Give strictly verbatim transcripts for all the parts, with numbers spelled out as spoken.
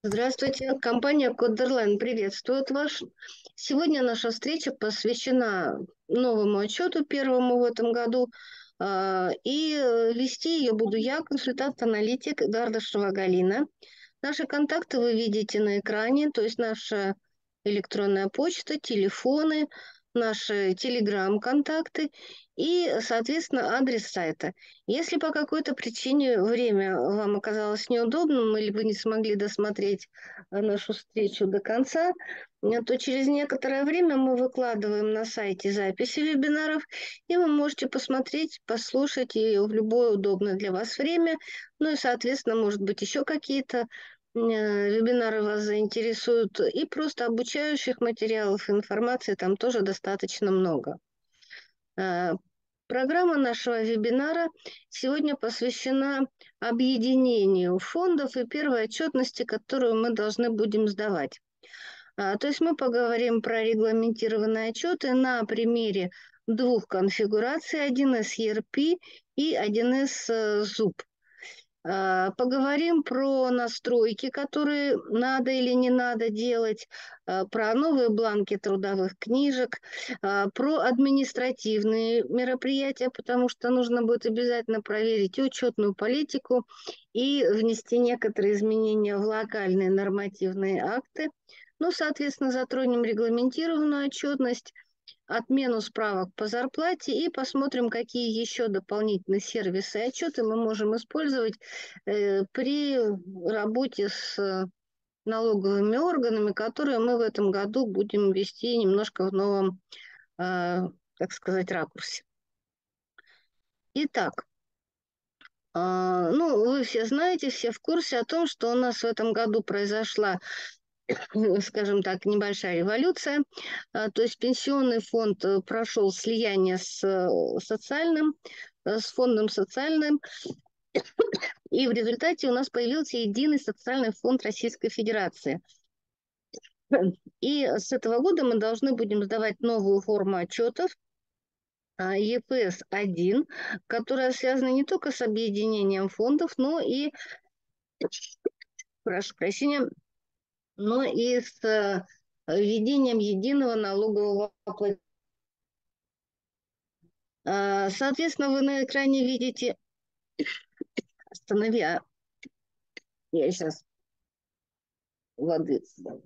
Здравствуйте, компания Кодерлайн приветствует вас. Сегодня наша встреча посвящена новому отчету, первому в этом году. А, И э, вести ее буду я, консультант-аналитик Гардашева Галина. Наши контакты вы видите на экране, то есть наша электронная почта, телефоны, наши телеграм-контакты и, соответственно, адрес сайта. Если по какой-то причине время вам оказалось неудобным или вы не смогли досмотреть э, нашу встречу до конца, э, то через некоторое время мы выкладываем на сайте записи вебинаров, и вы можете посмотреть, послушать ее в любое удобное для вас время. Ну и, соответственно, может быть, еще какие-то э, вебинары вас заинтересуют, и просто обучающих материалов, информации там тоже достаточно много. Э, Программа нашего вебинара сегодня посвящена объединению фондов и первой отчетности, которую мы должны будем сдавать. А, То есть мы поговорим про регламентированные отчеты на примере двух конфигураций: один эс и эр пи и один эс зуб. А, Поговорим про настройки, которые надо или не надо делать, а, про новые бланки трудовых книжек, а, про административные мероприятия, потому что нужно будет обязательно проверить и учетную политику, и внести некоторые изменения в локальные нормативные акты. Ну, соответственно, затронем регламентированную отчетность, отмену справок по зарплате и посмотрим, какие еще дополнительные сервисы и отчеты мы можем использовать э, при работе с э, налоговыми органами, которые мы в этом году будем вести немножко в новом, э, так сказать, ракурсе. Итак, а, ну, вы все знаете, все в курсе о том, что у нас в этом году произошла, скажем так, небольшая революция. А, То есть пенсионный фонд э, прошел слияние с э, социальным, э, с фондом социальным, и в результате у нас появился единый социальный фонд Российской Федерации. И с этого года мы должны будем сдавать новую форму отчетов е пэ эс один, которая связана не только с объединением фондов, но и, прошу прощения, но и с э, введением единого налогового платежа. А, Соответственно, вы на экране видите... Останови, а я сейчас воды.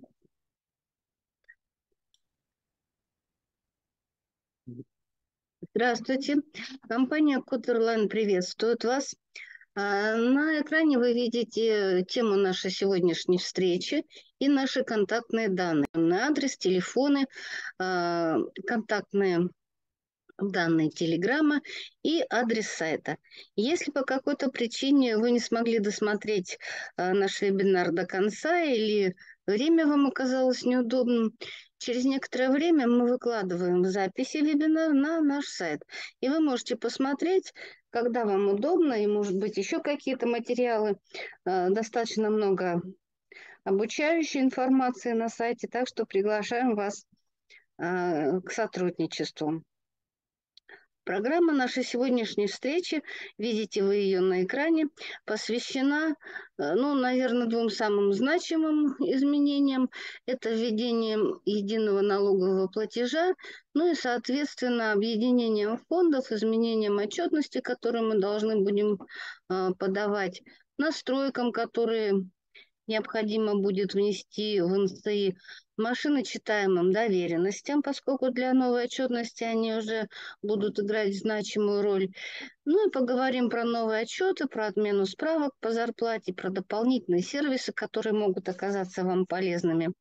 Здравствуйте. Компания Кодерлайн приветствует вас. А, На экране вы видите тему нашей сегодняшней встречи и наши контактные данные. Адрес, телефоны, а, контактные данные телеграмма и адрес сайта. Если по какой-то причине вы не смогли досмотреть а, наш вебинар до конца или время вам оказалось неудобным, через некоторое время мы выкладываем записи вебинара на наш сайт. И вы можете посмотреть, когда вам удобно, и, может быть, еще какие-то материалы. А, Достаточно много обучающей информации на сайте, так что приглашаем вас а, к сотрудничеству. Программа нашей сегодняшней встречи, видите вы ее на экране, посвящена, э, ну, наверное, двум самым значимым изменениям. Это введение единого налогового платежа, ну и, соответственно, объединением фондов, изменением отчетности, которые мы должны будем э, подавать, настройкам, которые необходимо будет внести в эн эс и, машиночитаемым доверенностям, поскольку для новой отчетности они уже будут играть значимую роль. Ну и поговорим про новые отчеты, про отмену справок по зарплате, про дополнительные сервисы, которые могут оказаться вам полезными.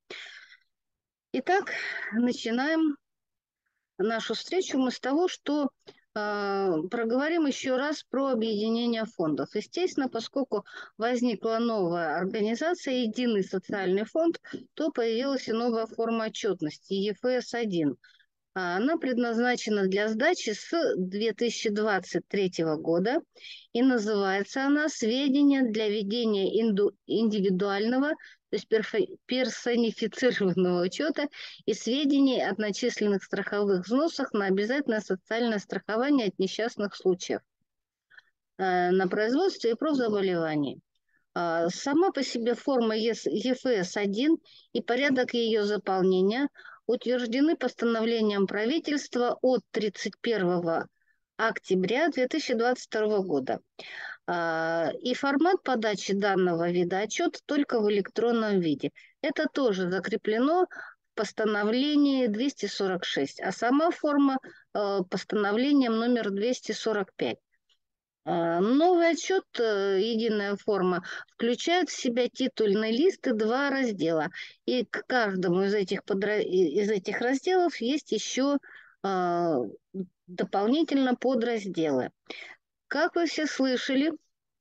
Итак, начинаем нашу встречу мы с того, что э, проговорим еще раз про объединение фондов. Естественно, поскольку возникла новая организация, единый социальный фонд, то появилась и новая форма отчетности, е эф эс один. Она предназначена для сдачи с две тысячи двадцать третьего года, и называется она «Сведения для ведения инду- индивидуального, то есть персонифицированного учета и сведений о начисленных страховых взносах на обязательное социальное страхование от несчастных случаев э, на производстве и профзаболеваний». А, Сама по себе форма Е Ф С один и порядок ее заполнения утверждены постановлением правительства от тридцать первого октября две тысячи двадцать второго года. А, И формат подачи данного вида отчета только в электронном виде. Это тоже закреплено в постановлении двести сорок шесть, а сама форма э, постановлением номер двести сорок пять. А, Новый отчет э, «Единая форма» включает в себя титульный лист и два раздела. И к каждому из этих, подра... из этих разделов есть еще а, дополнительно подразделы. Как вы все слышали,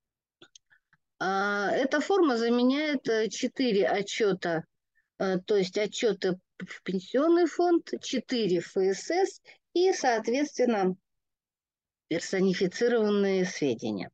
а, эта форма заменяет э, четыре отчета, э, то есть отчеты в пенсионный фонд, четыре Ф С С и, соответственно, персонифицированные сведения.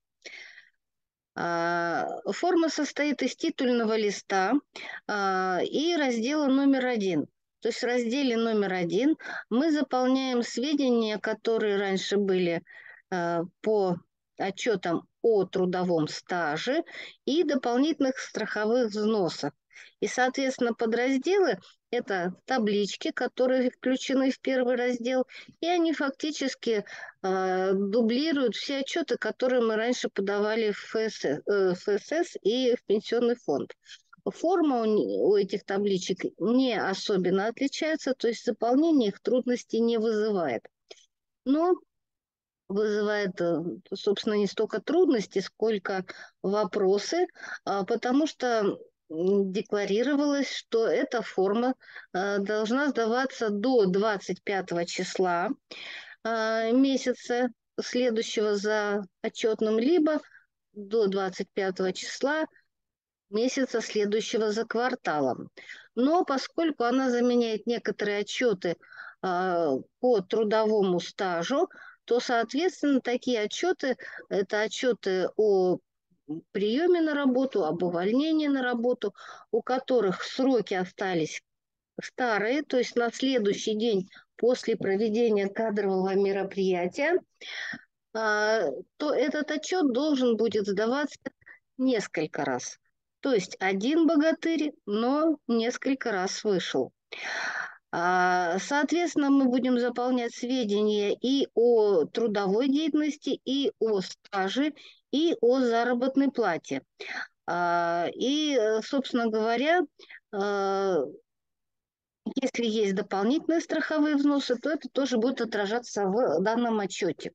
А, Форма состоит из титульного листа а, и раздела номер один. То есть в разделе номер один мы заполняем сведения, которые раньше были а, по отчетам о трудовом стаже и дополнительных страховых взносах. И, соответственно, подразделы – это таблички, которые включены в первый раздел, и они фактически э, дублируют все отчеты, которые мы раньше подавали в Ф С С, э, Ф С С и в пенсионный фонд. Форма у, у этих табличек не особенно отличается, то есть заполнение их трудностей не вызывает. Но вызывает, э, собственно, не столько трудности, сколько вопросы, а, потому что м, декларировалось, что эта форма э, должна сдаваться до двадцать пятого числа а, месяца следующего за отчетным, либо до двадцать пятого числа месяца следующего за кварталом. Но поскольку она заменяет некоторые отчеты а, по трудовому стажу, то, соответственно, такие отчеты – это отчеты о приеме на работу, об увольнении на работу, у которых сроки остались старые, то есть на следующий день после проведения кадрового мероприятия, а, то этот отчет должен будет сдаваться несколько раз. То есть один богатырь, но несколько раз вышел. А, Соответственно, мы будем заполнять сведения и о трудовой деятельности, и о стаже, и о заработной плате. А, И, э, собственно говоря, э, если есть дополнительные страховые взносы, то это тоже будет отражаться в данном отчете.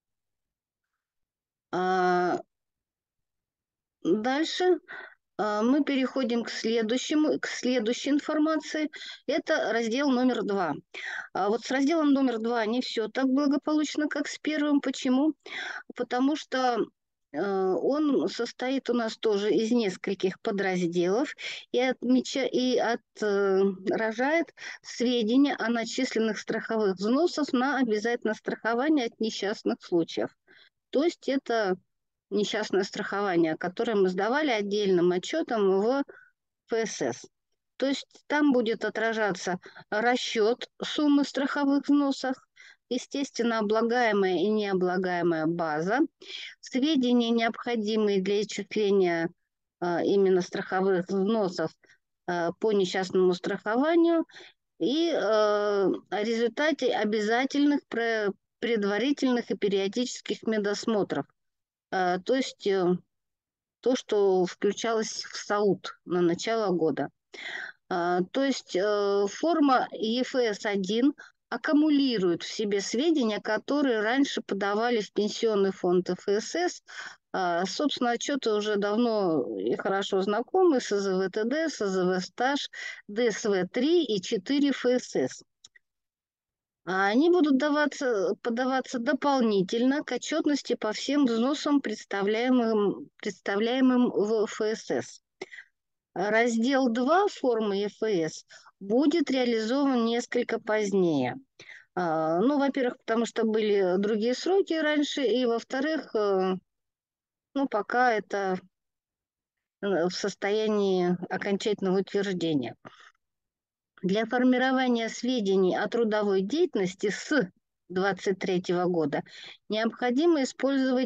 А, Дальше а, мы переходим к следующему, к следующей информации. Это раздел номер два. А вот с разделом номер два не все так благополучно, как с первым. Почему? Потому что э, он состоит у нас тоже из нескольких подразделов и, отмеча, и отражает сведения о начисленных страховых взносах на обязательное страхование от несчастных случаев. То есть это несчастное страхование, которое мы сдавали отдельным отчетом в Ф С С. То есть там будет отражаться расчет суммы страховых взносов, естественно, облагаемая и необлагаемая база, сведения, необходимые для исчисления а, именно страховых взносов а, по несчастному страхованию, и а, о результате обязательных предварительных и периодических медосмотров. А, то есть э, то, что включалось в САУД на начало года. А, То есть э, форма Е Ф С один аккумулирует в себе сведения, которые раньше подавали в пенсионный фонд Ф С С. А, Собственно, отчеты уже давно и хорошо знакомы: С З В Т Д, С З В стаж, Д С В три и четыре Ф С С. А Они будут даваться, подаваться дополнительно к отчетности по всем взносам, представляемым, представляемым в Ф С С. Раздел два формы Е Ф С будет реализован несколько позднее. А, Ну, во-первых, потому что были другие сроки раньше, и, во-вторых, э, ну, пока это э, в состоянии окончательного утверждения. Для формирования сведений о трудовой деятельности с две тысячи двадцать третьего года необходимо использовать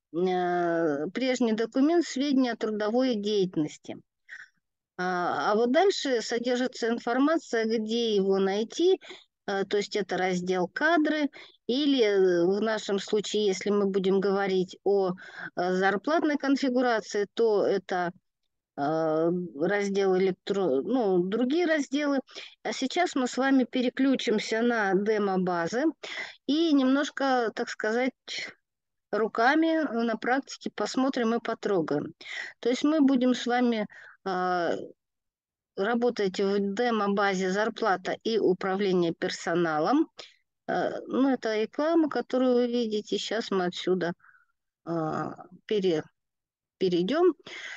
э, прежний документ сведения о трудовой деятельности. А, а вот дальше содержится информация, где его найти, э, то есть это раздел «Кадры», или э, в нашем случае, если мы будем говорить о э, зарплатной конфигурации, то это э, раздел электро... ну, другие разделы. А сейчас мы с вами переключимся на демо-базы и немножко, так сказать, руками на практике посмотрим и потрогаем. То есть мы будем с вами а, работать в демо-базе «Зарплата и управление персоналом». Э, Ну, это реклама, которую вы видите. Сейчас мы отсюда а, пере, перейдем.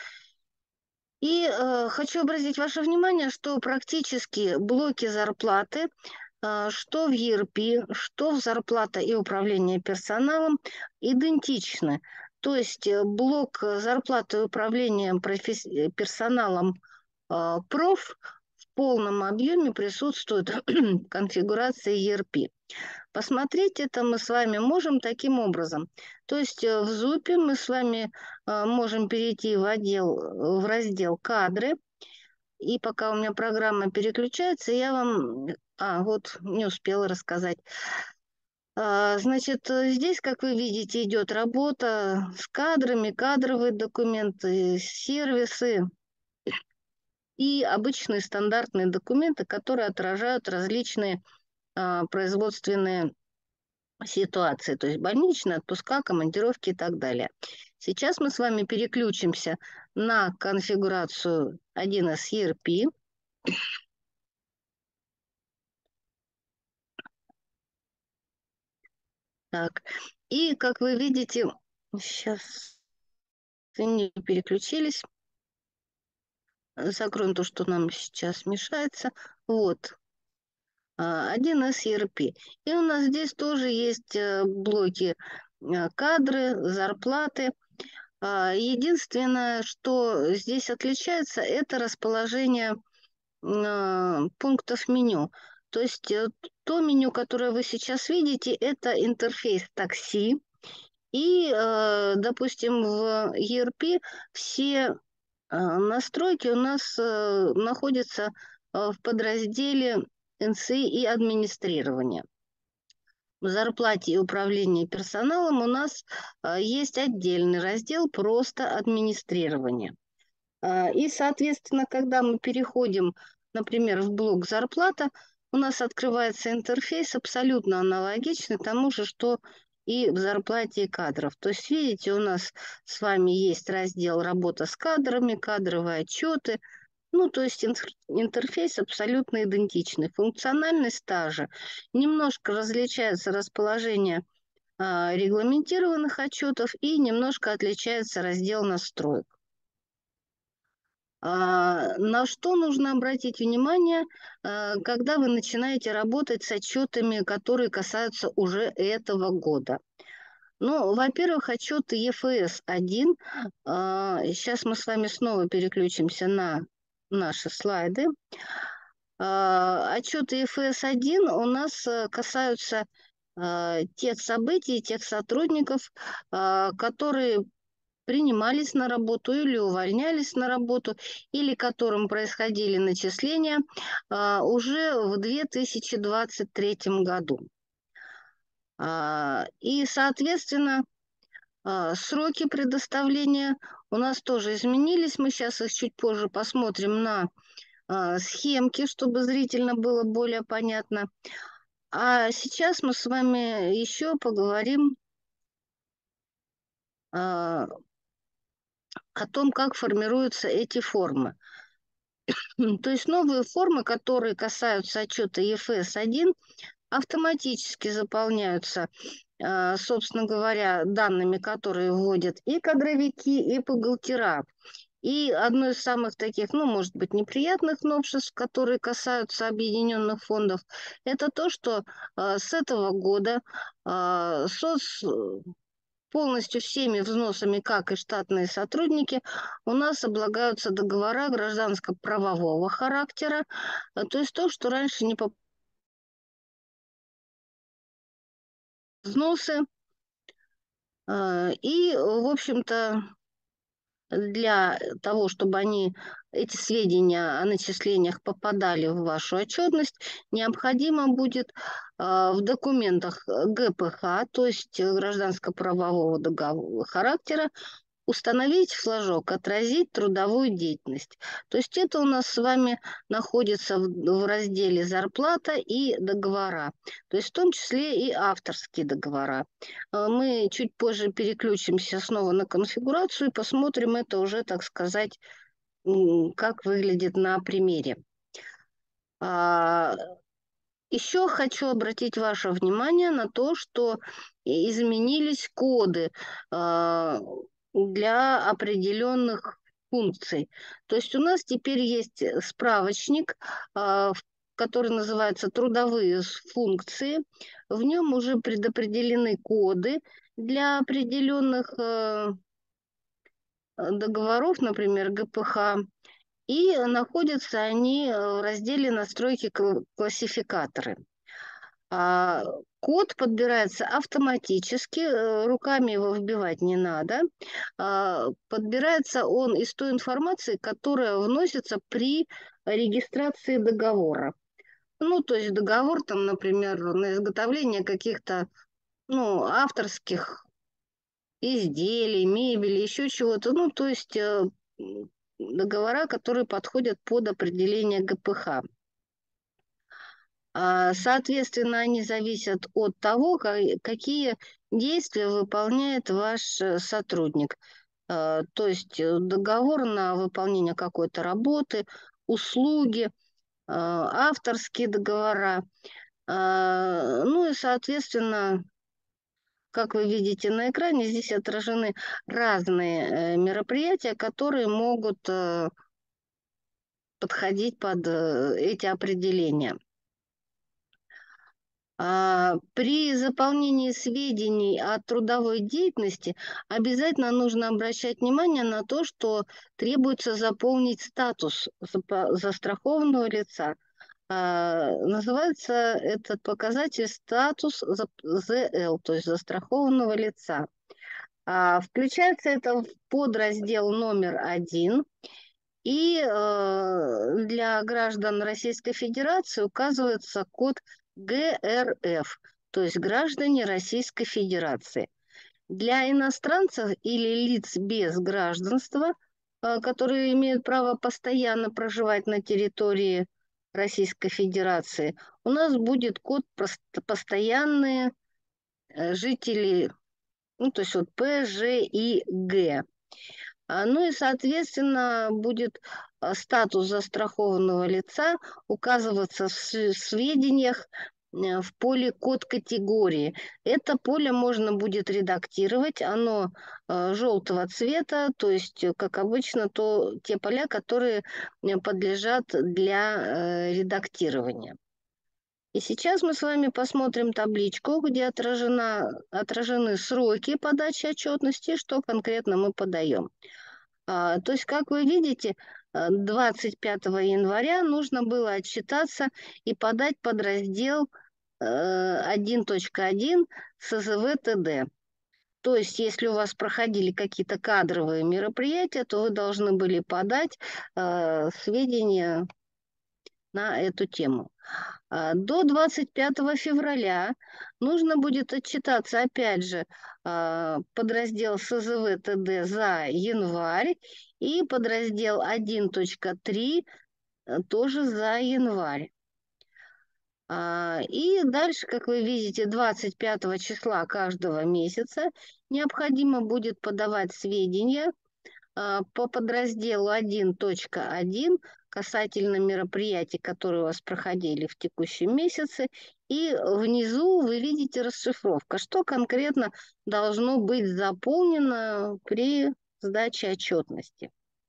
И э, хочу обратить ваше внимание, что практически блоки зарплаты, э, что в и эр пи, что в зарплата и управление персоналом, идентичны. То есть э, блок зарплаты и управления професс... персоналом э, проф в полном объеме присутствует в конфигурации и эр пи. Посмотреть это мы с вами можем таким образом. То есть э, в зупе мы с вами э, можем перейти в отдел, э, в раздел «Кадры». И пока у меня программа переключается, я вам... А, вот не успела рассказать. А, Значит, э, здесь, как вы видите, идет работа с кадрами, кадровые документы, сервисы и обычные стандартные документы, которые отражают различные а, производственные ситуации, то есть больничные, отпуска, командировки и так далее. Сейчас мы с вами переключимся на конфигурацию один эс и эр пи. Так, и как вы видите, сейчас не переключились. Закроем то, что нам сейчас мешается. Вот, а, один эс и эр пи. И у нас здесь тоже есть э, блоки э, кадры, зарплаты. А, Единственное, что здесь отличается, это расположение а, пунктов меню. То есть э, то меню, которое вы сейчас видите, это интерфейс такси. И, э, допустим, в и эр пи все а, настройки у нас э, находятся э, в подразделе эн си и администрирование. В зарплате и управлении персоналом у нас а, есть отдельный раздел «Просто администрирование». А, И, соответственно, когда мы переходим, например, в блок «Зарплата», у нас открывается интерфейс абсолютно аналогичный тому же, что и в зарплате и кадров. То есть, видите, у нас с вами есть раздел «Работа с кадрами», «Кадровые отчеты». Ну, то есть интерфейс абсолютно идентичный. Функциональность та же. Немножко различается расположение а, регламентированных отчетов и немножко отличается раздел настроек. А, На что нужно обратить внимание, а, когда вы начинаете работать с отчетами, которые касаются уже этого года? Ну, во-первых, отчеты и эф эс один. Сейчас мы с вами снова переключимся на наши слайды. А, Отчеты и эф эс один у нас э, касаются а, тех событий, тех сотрудников, а, которые принимались на работу или увольнялись на работу, или которым происходили начисления а, уже в две тысячи двадцать третьем году. А, И, соответственно, а, сроки предоставления у нас тоже изменились. Мы сейчас их чуть позже посмотрим на а, схемки, чтобы зрительно было более понятно. А сейчас мы с вами еще поговорим а, о том, как формируются эти формы. М, То есть новые формы, которые касаются отчета и эф эс один, автоматически заполняются, а, собственно говоря, данными, которые вводят и кадровики, и бухгалтера. И одно из самых таких, ну, может быть, неприятных новшеств, которые касаются объединенных фондов, это то, что а, с этого года а, соц полностью всеми взносами, как и штатные сотрудники, у нас облагаются договора гражданско-правового характера, а, то есть то, что раньше не по взносы И, в общем-то, для того, чтобы они, эти сведения о начислениях попадали в вашу отчетность, необходимо будет в документах гэ пэ ха, то есть гражданско-правового договора характера, установить флажок «Отразить трудовую деятельность». То есть это у нас с вами находится в, в разделе «Зарплата и договора», то есть в том числе и авторские договора. Мы чуть позже переключимся снова на конфигурацию и посмотрим это уже, так сказать, как выглядит на примере. Еще хочу обратить ваше внимание на то, что изменились коды для определенных функций. То есть у нас теперь есть справочник, который называется «Трудовые функции». В нем уже предопределены коды для определенных договоров, например, гэ пэ ха, и находятся они в разделе «Настройки классификаторы». Код подбирается автоматически, руками его вбивать не надо. Подбирается он из той информации, которая вносится при регистрации договора. Ну, то есть договор, там, например, на изготовление каких-то, ну, авторских изделий, мебели, еще чего-то. Ну, то есть договора, которые подходят под определение гэ пэ ха. Соответственно, они зависят от того, какие действия выполняет ваш сотрудник. То есть договор на выполнение какой-то работы, услуги, авторские договора. Ну и, соответственно, как вы видите на экране, здесь отражены разные мероприятия, которые могут подходить под эти определения. При заполнении сведений о трудовой деятельности обязательно нужно обращать внимание на то, что требуется заполнить статус застрахованного лица. Называется этот показатель статус зэ эл, то есть застрахованного лица. Включается это в подраздел номер один. И для граждан Российской Федерации указывается код гэ эр эф, то есть граждане Российской Федерации. Для иностранцев или лиц без гражданства, которые имеют право постоянно проживать на территории Российской Федерации, у нас будет код постоянные жители, ну, то есть вот пэ, жэ и гэ. Ну и, соответственно, будет статус застрахованного лица указываться в сведениях в поле «Код категории». Это поле можно будет редактировать, оно желтого цвета, то есть, как обычно, то, те поля, которые подлежат для редактирования. И сейчас мы с вами посмотрим табличку, где отражена, отражены сроки подачи отчетности, что конкретно мы подаем. А, то есть, как вы видите, двадцать пятого января нужно было отчитаться и подать подраздел один точка один эс зэ вэ тэ дэ. То есть, если у вас проходили какие-то кадровые мероприятия, то вы должны были подать э, сведения на эту тему. До двадцать пятого февраля нужно будет отчитаться, опять же, подраздел эс зэ вэ тэ дэ за январь и подраздел один точка три тоже за январь. И дальше, как вы видите, двадцать пятого числа каждого месяца необходимо будет подавать сведения по подразделу один точка один касательно мероприятий, которые у вас проходили в текущем месяце. И внизу вы видите расшифровка, что конкретно должно быть заполнено при сдаче отчетности.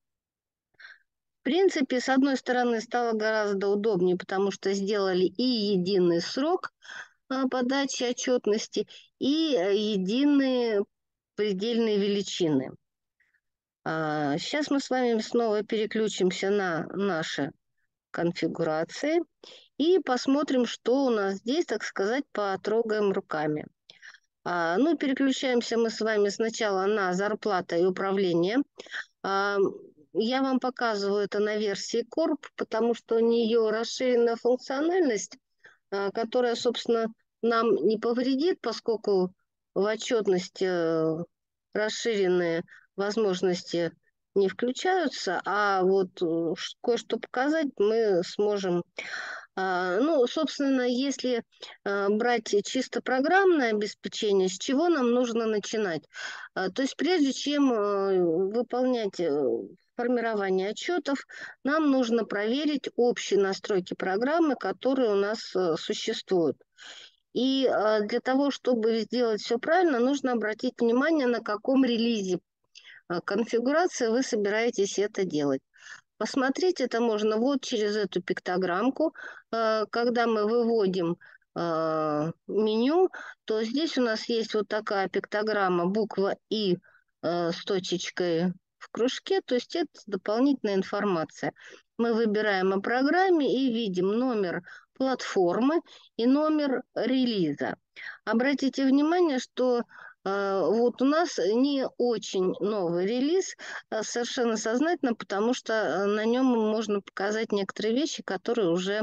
В принципе, с одной стороны, стало гораздо удобнее, потому что сделали и единый срок подачи отчетности, и единые предельные величины. Сейчас мы с вами снова переключимся на наши конфигурации и посмотрим, что у нас здесь, так сказать, потрогаем руками. А, ну, переключаемся мы с вами сначала на зарплата и управление. А, я вам показываю это на версии Corp, потому что у нее расширенная функциональность, а, которая, собственно, нам не повредит, поскольку в отчетность э, расширенные возможности не включаются, а вот э, ш- кое-что показать мы сможем. А, Ну, собственно, если а, брать чисто программное обеспечение, с чего нам нужно начинать? А, То есть прежде чем э, выполнять э, формирование отчетов, нам нужно проверить общие настройки программы, которые у нас э, существуют. И а, для того, чтобы сделать все правильно, нужно обратить внимание, на каком релизе а, конфигурации вы собираетесь это делать. Посмотреть это можно вот через эту пиктограммку. Э, Когда мы выводим э, меню, то здесь у нас есть вот такая пиктограмма, буква И э, с точечкой в кружке, то есть это дополнительная информация. Мы выбираем о программе и видим номер платформы и номер релиза. Обратите внимание, что э, вот у нас не очень новый релиз, э, совершенно сознательно, потому что э, на нем можно показать некоторые вещи, которые уже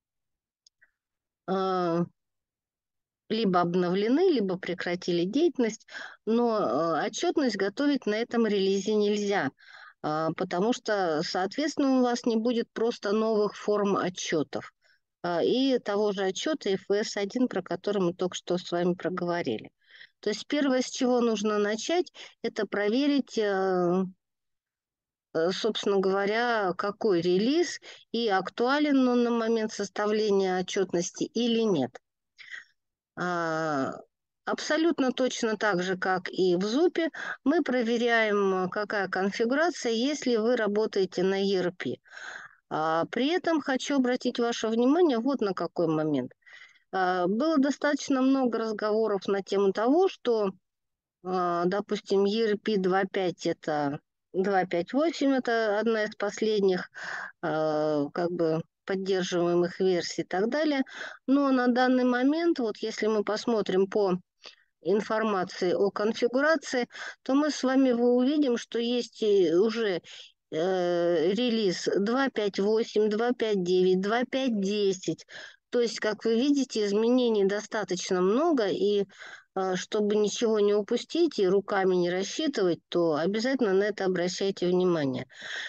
э, либо обновлены, либо прекратили деятельность, но э, отчетность готовить на этом релизе нельзя, э, потому что, соответственно, у вас не будет просто новых форм отчетов э, и того же отчета эф эс один, про который мы только что с вами проговорили. То есть первое, с чего нужно начать, это проверить, э, э, собственно говоря, какой релиз и актуален он на момент составления отчетности или нет. А, Абсолютно точно так же, как и в зупе, мы проверяем, какая конфигурация, если вы работаете на и эр пи. А, При этом хочу обратить ваше внимание вот на какой момент. А, Было достаточно много разговоров на тему того, что, а, допустим, и эр пи два точка пять это два точка пять восемь это одна из последних а, как бы поддерживаемых версий и так далее. Но на данный момент, вот если мы посмотрим по информации о конфигурации, то мы с вами увидим, что есть и уже э, релиз два точка пять восемь, два точка пять девять, два точка пять десять. То есть, как вы видите, изменений достаточно много, и э, чтобы ничего не упустить и руками не рассчитывать, то обязательно на это обращайте внимание.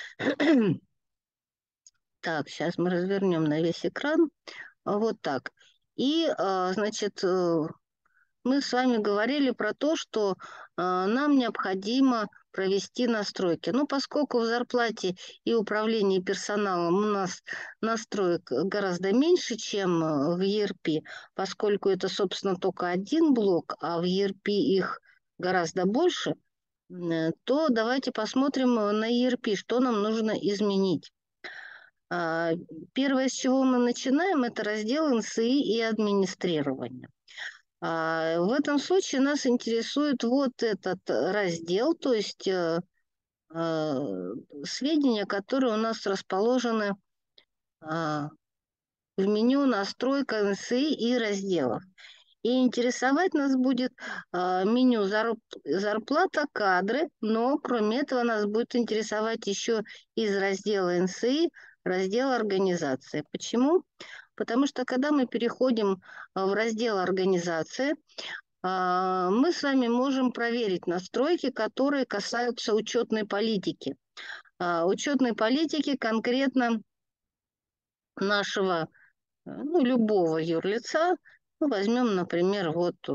Так, сейчас мы развернем на весь экран. Вот так. И, а, значит, э, мы с вами говорили про то, что а, нам необходимо провести настройки. Ну, поскольку в зарплате и управлении персоналом у нас настроек гораздо меньше, чем э, в и эр пи, поскольку это, собственно, только один блок, а в и эр пи их гораздо больше, э, то давайте посмотрим э, на и эр пи, что нам нужно изменить. А, Первое, с чего мы начинаем, это раздел эн эс и и администрирование. А, В этом случае нас интересует вот этот раздел, то есть э, э, сведения, которые у нас расположены а, в меню «Настройка эн эс и» и разделов. И интересовать нас будет а, меню зарп- «Зарплата», «Кадры», но кроме этого нас будет интересовать еще из раздела эн эс и раздел «Организация». Почему? Потому что когда мы переходим а, в раздел «Организация», а, мы с вами можем проверить настройки, которые касаются учетной политики. А, Учетной политики конкретно нашего, э, ну, любого юрлица. Ну, возьмем, например, вот э,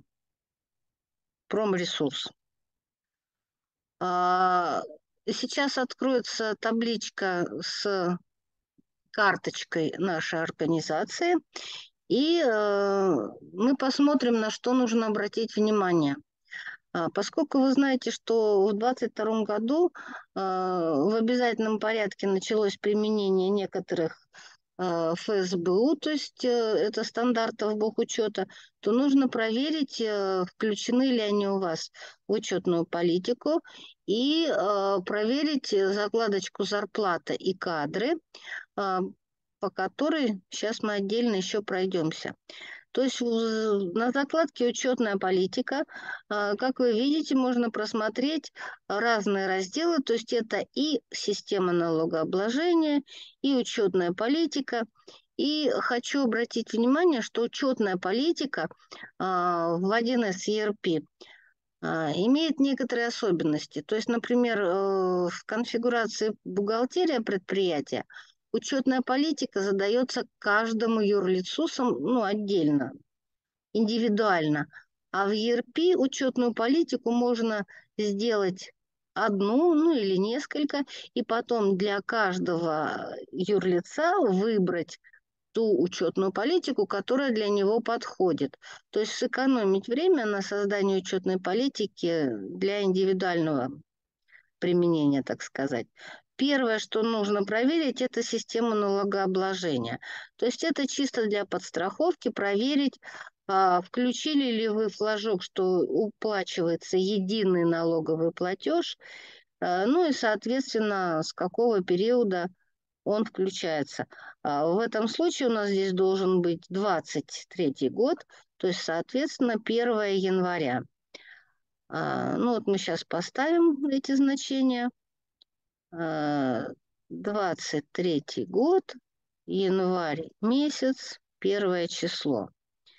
промресурс. А, Сейчас откроется табличка с карточкой нашей организации, и э, мы посмотрим, на что нужно обратить внимание. А, Поскольку вы знаете, что в двадцать втором году а, в обязательном порядке началось применение некоторых а, эф эс бэ у, то есть э, это стандартов бухучета, то нужно проверить, э, включены ли они у вас в учетную политику, и а, проверить закладочку «Зарплата» и «Кадры», а, по которой сейчас мы отдельно еще пройдемся. То есть на закладке «Учетная политика», как вы видите, можно просмотреть разные разделы. То есть это и система налогообложения, и учетная политика. И хочу обратить внимание, что учетная политика в один эс и эр пи имеет некоторые особенности. То есть, например, в конфигурации бухгалтерия предприятия учетная политика задается каждому юрлицу ну, отдельно, индивидуально. А в и эр пи учетную политику можно сделать одну, ну или несколько, и потом для каждого юрлица выбрать ту учетную политику, которая для него подходит. То есть сэкономить время на создание учетной политики для индивидуального применения, так сказать. Первое, что нужно проверить, это система налогообложения. То есть это чисто для подстраховки проверить, включили ли вы флажок, что уплачивается единый налоговый платеж, ну и, соответственно, с какого периода он включается. В этом случае у нас здесь должен быть двадцать третий год, то есть, соответственно, первое января. Ну вот мы сейчас поставим эти значения. двадцать третий год, январь месяц, первое число.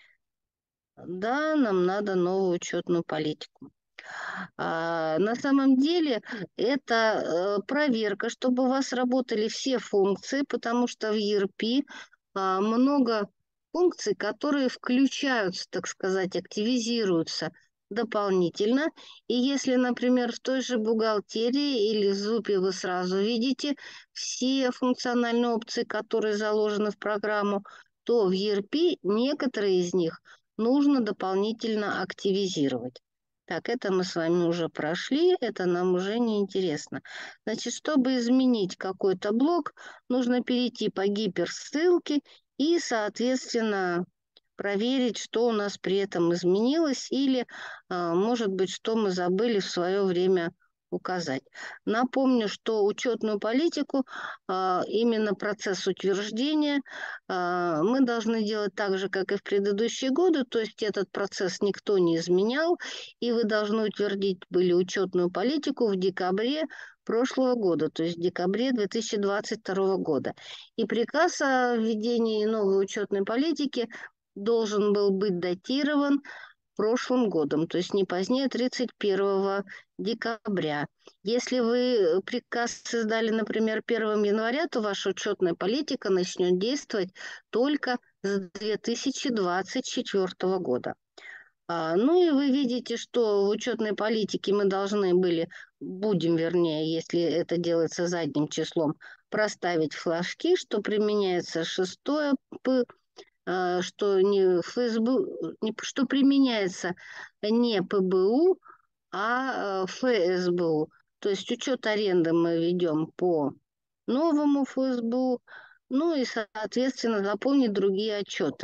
Да, нам надо новую учетную политику. А, на самом деле это э, проверка, чтобы у вас работали все функции, потому что в и эр пи а, много функций, которые включаются, так сказать, активизируются дополнительно. И если, например, в той же бухгалтерии или в зупе вы сразу видите все функциональные опции, которые заложены в программу, то в и эр пи некоторые из них нужно дополнительно активизировать. Так, это мы с вами уже прошли, это нам уже не интересно. Значит, чтобы изменить какой-то блок, нужно перейти по гиперссылке и, соответственно, проверить, что у нас при этом изменилось или, может быть, что мы забыли в свое время указать. Напомню, что учетную политику, именно процесс утверждения, мы должны делать так же, как и в предыдущие годы, то есть этот процесс никто не изменял, и вы должны утвердить были учетную политику в декабре прошлого года, то есть в декабре две тысячи двадцать второго года. И приказ о введении новой учетной политики должен был быть датирован прошлым годом, то есть не позднее тридцать первого декабря. Если вы приказ создали, например, первого января, то ваша учетная политика начнет действовать только с две тысячи двадцать четвёртого года. А, ну и вы видите, что в учетной политике мы должны были, будем вернее, если это делается задним числом, проставить флажки, что применяется шестое П, что не ФСБ, что применяется не пэ бэ у, а эф эс бэ у. То есть учет аренды мы ведем по новому эф эс бэ у, ну и, соответственно, заполнить другие отчеты.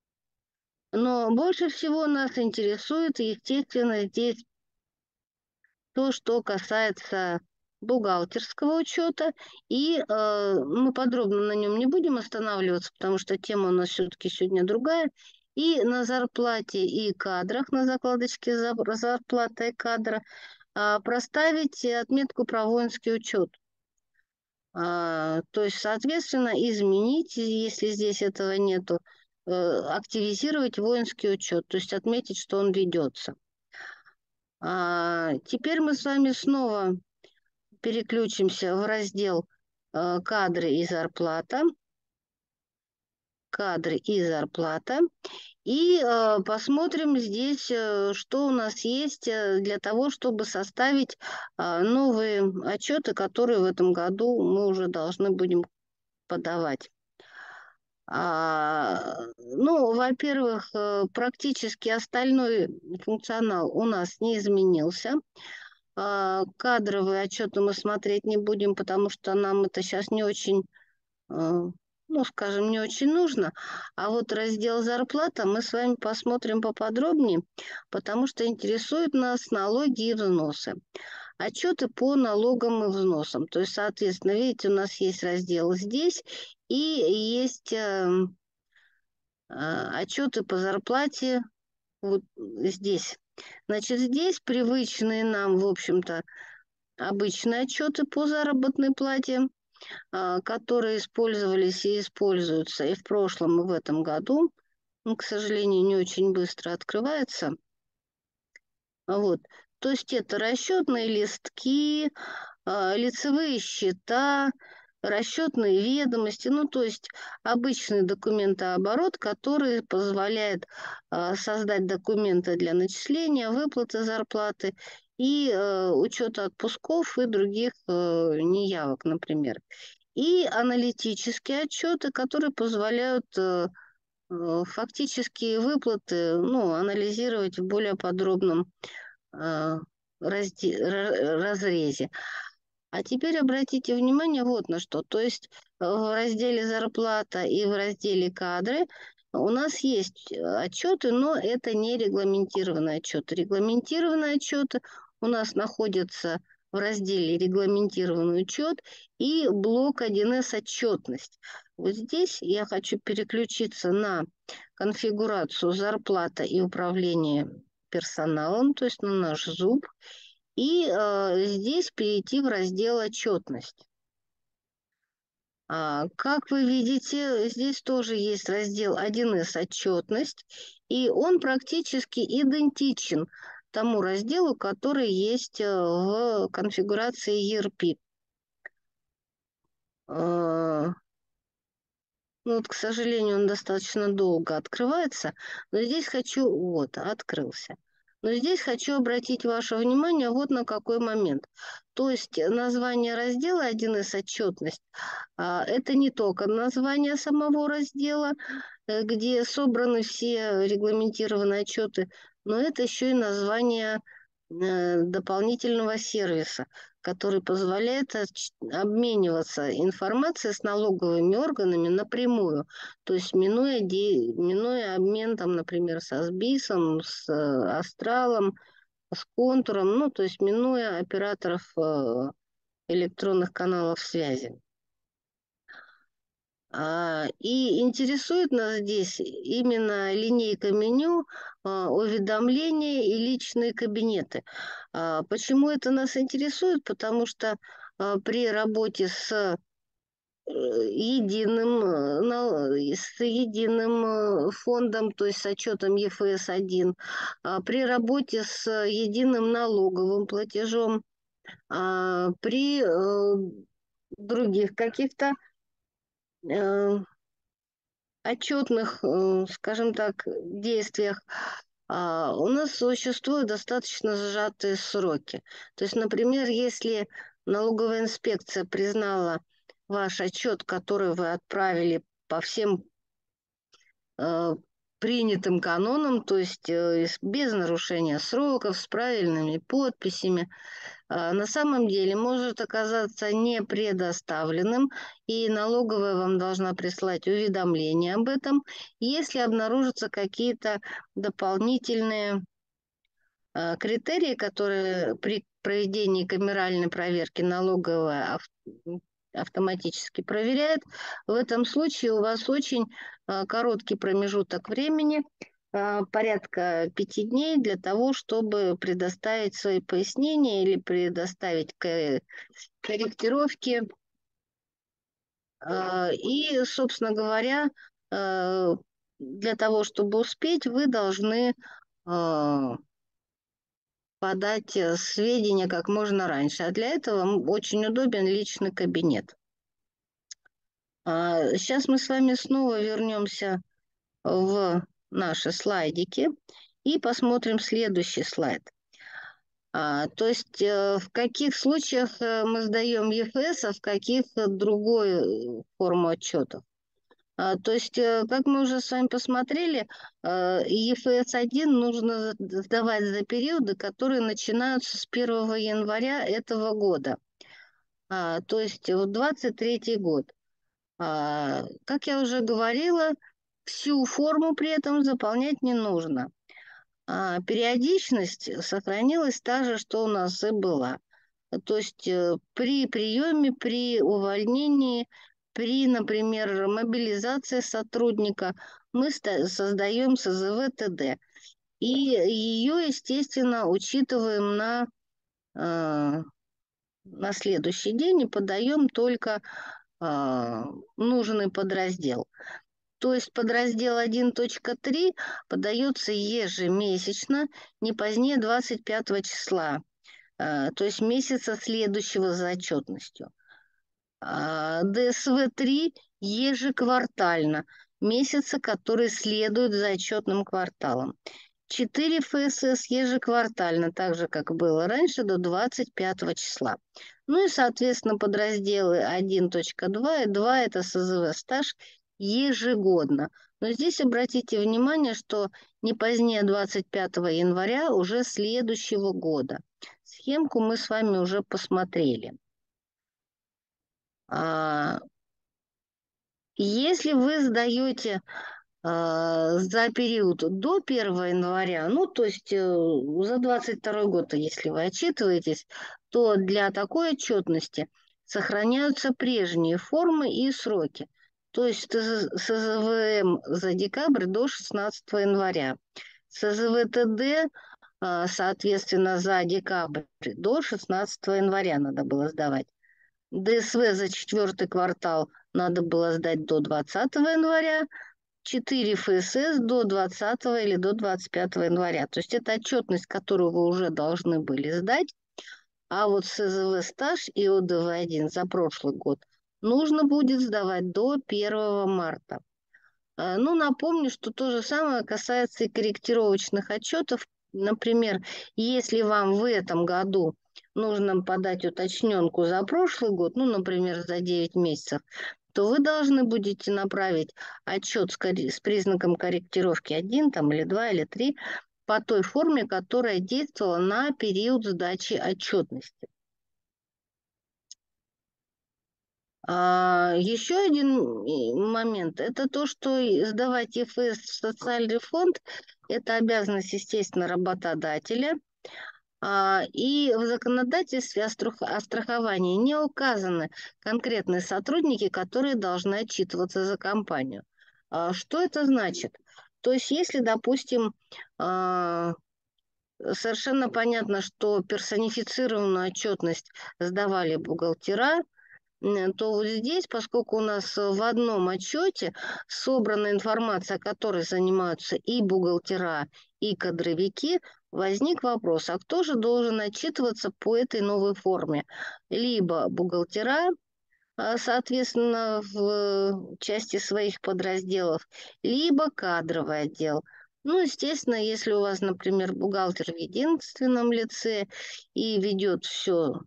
Но больше всего нас интересует, естественно, здесь то, что касается бухгалтерского учета, и э, мы подробно на нем не будем останавливаться, потому что тема у нас все-таки сегодня другая. И на зарплате и кадрах, на закладочке зарплата и кадра, э, проставить отметку про воинский учет. А, то есть, соответственно, изменить, если здесь этого нету, э, активизировать воинский учет, то есть отметить, что он ведется. А, теперь мы с вами снова переключимся в раздел э, «Кадры и зарплата». Кадры и зарплата. И э, посмотрим здесь, э, что у нас есть э, для того, чтобы составить э, новые отчеты, которые в этом году мы уже должны будем подавать. А, ну, во-первых, э, практически остальной функционал у нас не изменился. А, кадровые отчеты мы смотреть не будем, потому что нам это сейчас не очень, э, ну, скажем, не очень нужно. А вот раздел «Зарплата» мы с вами посмотрим поподробнее, потому что интересуют нас налоги и взносы. Отчеты по налогам и взносам. То есть, соответственно, видите, у нас есть раздел здесь и есть отчеты по зарплате вот здесь. Значит, здесь привычные нам, в общем-то, обычные отчеты по заработной плате, которые использовались и используются и в прошлом, и в этом году. Он, к сожалению, не очень быстро открывается. Вот. То есть это расчетные листки, лицевые счета, расчетные ведомости, ну, то есть обычный документооборот, который позволяет э, создать документы для начисления, выплаты зарплаты и э, учета отпусков и других э, неявок, например. И аналитические отчеты, которые позволяют э, э, фактические выплаты ну, анализировать в более подробном э, разде- ра- разрезе. А теперь обратите внимание вот на что. То есть э, в разделе «Зарплата» и в разделе «Кадры» у нас есть э, отчеты, но это не регламентированные отчеты. Регламентированные отчеты у нас находятся в разделе «Регламентированный учет» и блок один эс «Отчетность». Вот здесь я хочу переключиться на конфигурацию «Зарплата и управление персоналом», то есть на наш зуб. И э, здесь перейти в раздел «Отчетность». А, как вы видите, здесь тоже есть раздел один эс «Отчетность», и он практически идентичен тому разделу, который есть э, в конфигурации и эр пи. Э, ну, вот, к сожалению, он достаточно долго открывается, но здесь хочу... Вот, открылся. Но здесь хочу обратить ваше внимание вот на какой момент. То есть название раздела один эс «Отчетность» а, это не только название самого раздела, э, где собраны все регламентированные отчеты, но это еще и название э, дополнительного сервиса, который позволяет обмениваться информацией с налоговыми органами напрямую, то есть минуя, де, минуя обмен, там, например, со СБИСом, с э, Астралом, с Контуром, ну, то есть минуя операторов э, электронных каналов связи. А, И интересует нас здесь именно линейка меню, а, уведомления и личные кабинеты. А, Почему это нас интересует? Потому что а, при работе с э, единым, э, нал- с единым э, фондом, то есть с отчетом е эф эс один, а, при работе с единым налоговым платежом, а, при э, других каких-то э, отчетных, э, скажем так, действиях, а, у нас существуют достаточно сжатые сроки. То есть, например, если налоговая инспекция признала ваш отчет, который вы отправили по всем э, принятым канонам, то есть э, без нарушения сроков, с правильными подписями, а, на самом деле может оказаться не предоставленным, и налоговая вам должна прислать уведомление об этом, если обнаружатся какие-то дополнительные а, критерии, которые при проведении камеральной проверки налоговая ав- автоматически проверяет. В этом случае у вас очень а, короткий промежуток времени, а, порядка пяти дней для того, чтобы предоставить свои пояснения или предоставить ко- корректировки. А, И, собственно говоря, а, для того, чтобы успеть, вы должны а, подать э, сведения как можно раньше. А для этого м, очень удобен личный кабинет. А, Сейчас мы с вами снова вернемся в наши слайдики и посмотрим следующий слайд. А, то есть э, в каких случаях э, мы сдаем е эф эс, а в каких э, другую форму отчетов. А, то есть, э, как мы уже с вами посмотрели, э, е эф эс один нужно за- сдавать за периоды, которые начинаются с первого января этого года. А, то есть в двадцать третий год. А, как я уже говорила, всю форму при этом заполнять не нужно. А, периодичность сохранилась та же, что у нас и была. То есть э, при приеме, при увольнении, при, например, мобилизации сотрудника мы создаем эс зэ вэ тэ дэ. И ее, естественно, учитываем на, э, на следующий день и подаем только э, нужный подраздел. То есть подраздел один точка три подается ежемесячно, не позднее двадцать пятого числа, э, то есть месяца следующего за отчетностью. А дэ эс вэ три ежеквартально, месяца, которые следуют за отчетным кварталом. четыре эф эс эс ежеквартально, так же, как было раньше, до двадцать пятого числа. Ну и, соответственно, подразделы один точка два и два – это эс зэ вэ стаж ежегодно. Но здесь обратите внимание, что не позднее двадцать пятого января уже следующего года. Схемку мы с вами уже посмотрели. А, Если вы сдаете а, за период до первого января, ну, то есть э, за двадцать второй год, если вы отчитываетесь, то для такой отчетности сохраняются прежние формы и сроки. То есть эс зэ вэ эм за декабрь до шестнадцатого января, эс зэ вэ тэ дэ, а, соответственно, за декабрь до шестнадцатого января надо было сдавать. дэ эс вэ за четвертый квартал надо было сдать до двадцатого января, четыре эф эс эс до двадцатого или до двадцать пятого января. То есть это отчетность, которую вы уже должны были сдать. А вот эс зэ вэ стаж и о дэ вэ один за прошлый год нужно будет сдавать до первого марта. Ну, напомню, что то же самое касается и корректировочных отчетов. Например, если вам в этом году нужно подать уточненку за прошлый год, ну, например, за девять месяцев, то вы должны будете направить отчет с признаком корректировки один там, или два или три по той форме, которая действовала на период сдачи отчетности. А, еще один момент – это то, что сдавать эф эс в социальный фонд – это обязанность, естественно, работодателя. А, и в законодательстве о, страх... о страховании не указаны конкретные сотрудники, которые должны отчитываться за компанию. А, что это значит? То есть, если, допустим, а, совершенно понятно, что персонифицированную отчетность сдавали бухгалтера, то вот здесь, поскольку у нас в одном отчете собрана информация, которой занимаются и бухгалтера, и кадровики, возник вопрос, а кто же должен отчитываться по этой новой форме? Либо бухгалтера, соответственно, в части своих подразделов, либо кадровый отдел. Ну, естественно, если у вас, например, бухгалтер в единственном лице и ведет все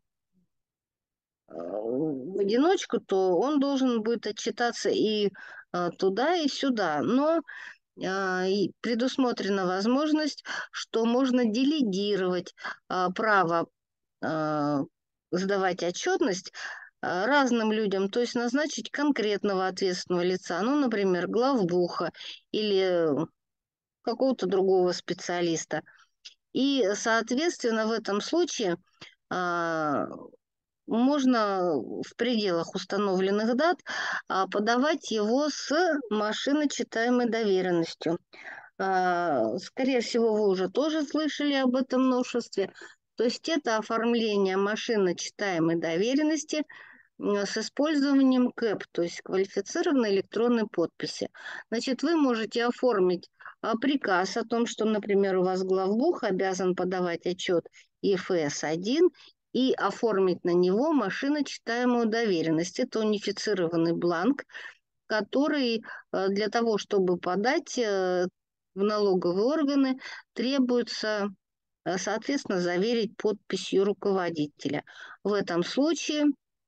в одиночку, то он должен будет отчитаться и а, туда, и сюда. Но а, и предусмотрена возможность, что можно делегировать а, право а, сдавать отчетность а, разным людям, то есть назначить конкретного ответственного лица, ну, например, главбуха или какого-то другого специалиста. И, соответственно, в этом случае а, можно в пределах установленных дат а, подавать его с машиночитаемой доверенностью. А, Скорее всего, вы уже тоже слышали об этом новшестве. То есть это оформление машиночитаемой доверенности с использованием КЭП, то есть квалифицированной электронной подписи. Значит, вы можете оформить а, приказ о том, что, например, у вас главбух обязан подавать отчет и эф эс один и оформить на него машиночитаемую доверенность. Это унифицированный бланк, который а, для того, чтобы подать а, в налоговые органы, требуется, а, соответственно, заверить подписью руководителя. В этом случае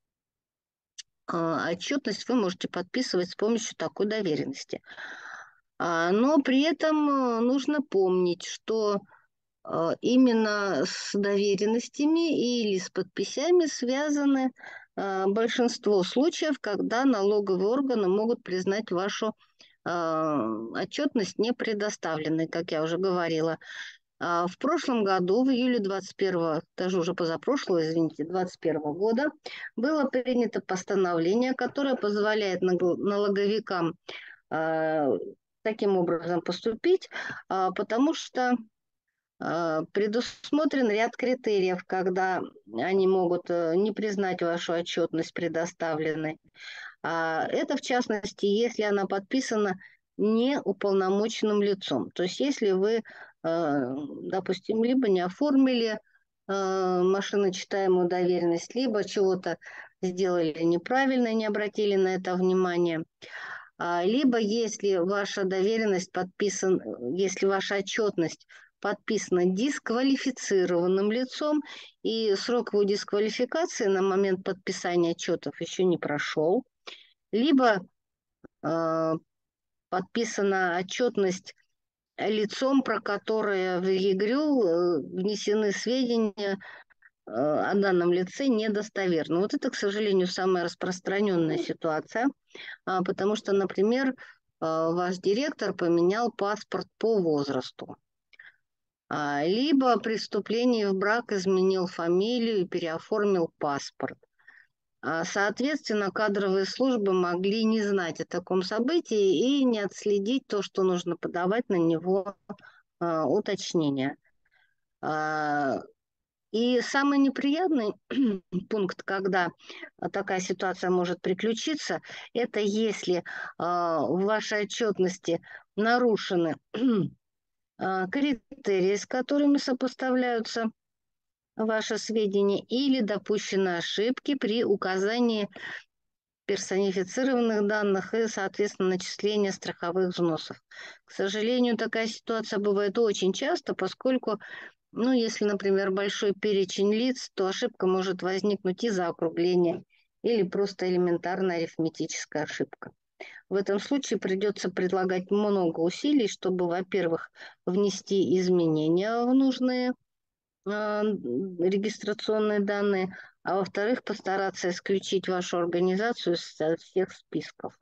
отчетность вы можете подписывать с помощью такой доверенности. Но при этом нужно помнить, что именно с доверенностями или с подписями связаны большинство случаев, когда налоговые органы могут признать вашу отчетность не предоставленной, как я уже говорила. А в прошлом году, в июле двадцать первого, даже уже позапрошлого, извините, двадцать первого года, было принято постановление, которое позволяет нагл- налоговикам а, таким образом поступить, а, потому что а, предусмотрен ряд критериев, когда они могут э, не признать вашу отчетность предоставленной. А это, в частности, если она подписана не уполномоченным лицом. То есть если вы, э, допустим, либо не оформили э, машиночитаемую доверенность, либо чего-то сделали неправильно, не обратили на это внимание, а, либо если ваша доверенность подписана, если ваша отчетность подписана дисквалифицированным лицом, и срок его дисквалификации на момент подписания отчетов еще не прошел, либо э, подписана отчетность лицом, про которое в ЕГРЮ э, внесены сведения э, о данном лице недостоверно. Вот это, к сожалению, самая распространенная ситуация, а, потому что, например, э, ваш директор поменял паспорт по возрасту, а, либо при вступлении в брак изменил фамилию и переоформил паспорт. А, Соответственно, кадровые службы могли не знать о таком событии и не отследить то, что нужно подавать на него а, уточнения. А, И самый неприятный пункт, когда такая ситуация может приключиться, это если а, в вашей отчетности нарушены а, критерии, с которыми сопоставляются ваши сведения, или допущены ошибки при указании персонифицированных данных и, соответственно, начисления страховых взносов. К сожалению, такая ситуация бывает очень часто, поскольку, ну, если, например, большой перечень лиц, то ошибка может возникнуть из-за округления или просто элементарная арифметическая ошибка. В этом случае придется предлагать много усилий, чтобы, во-первых, внести изменения в нужные а, регистрационные данные, а во-вторых, постараться исключить вашу организацию со всех списков.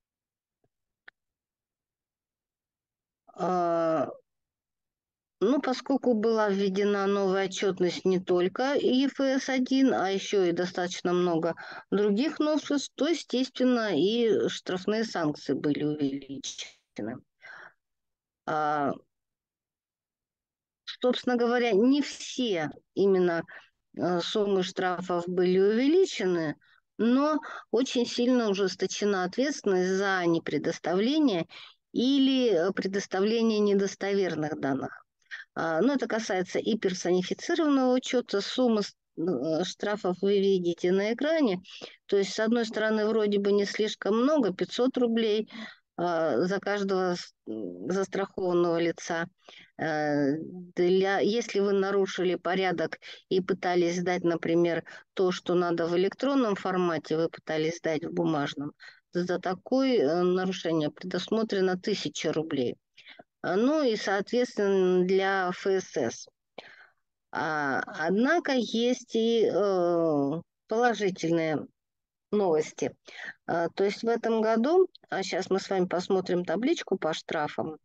А, Ну, поскольку была введена новая отчетность не только и эф эс один, а еще и достаточно много других новшеств, то, естественно, и штрафные санкции были увеличены. А, Собственно говоря, не все именно э, суммы штрафов были увеличены, но очень сильно ужесточена ответственность за непредоставление или э, предоставление недостоверных данных. А, Ну, это касается и персонифицированного учета. Суммы с- э, штрафов вы видите на экране. То есть, с одной стороны, вроде бы не слишком много, пятьсот рублей а, за каждого с- м, застрахованного лица. Э, Для, если вы нарушили порядок и пытались сдать, например, то, что надо в электронном формате, вы пытались сдать в бумажном, за такое э, нарушение предусмотрено тысяча рублей. А, Ну и, соответственно, для эф эс эс. А, однако есть и э, положительные новости. А, то есть в этом году, а сейчас мы с вами посмотрим табличку по штрафам.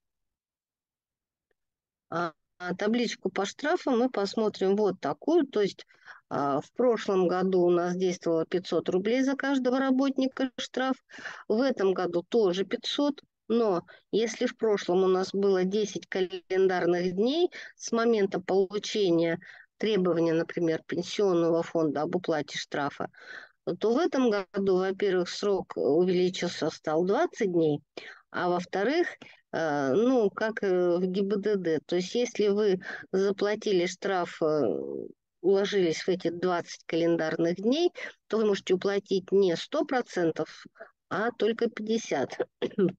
А, а табличку по штрафам мы посмотрим вот такую. То есть а, в прошлом году у нас действовало пятьсот рублей за каждого работника штраф. В этом году тоже пятьсот. Но если в прошлом у нас было десять календарных дней с момента получения требования, например, пенсионного фонда об уплате штрафа, то в этом году, во-первых, срок увеличился, стал двадцать дней, а во-вторых, э, ну, как э, в гэ и бэ дэ дэ, то есть если вы заплатили штраф, э, уложились в эти двадцать календарных дней, то вы можете уплатить не сто процентов, а только пятьдесят процентов.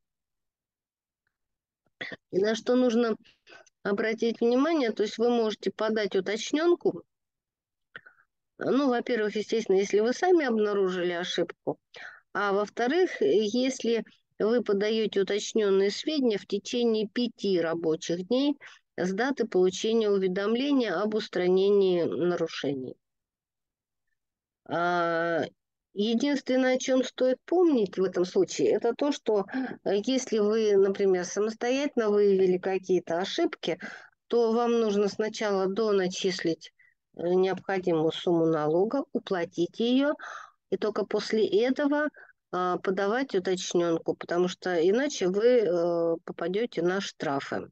И на что нужно обратить внимание, то есть вы можете подать уточненку. Ну, во-первых, естественно, если вы сами обнаружили ошибку, а во-вторых, если вы подаете уточненные сведения в течение пяти рабочих дней с даты получения уведомления об устранении нарушений. А, Единственное, о чем стоит помнить в этом случае, это то, что э, если вы, например, самостоятельно выявили какие-то ошибки, то вам нужно сначала доначислить э, необходимую сумму налога, уплатить ее, и только после этого а, подавать уточненку, потому что иначе вы э, попадете на штрафы.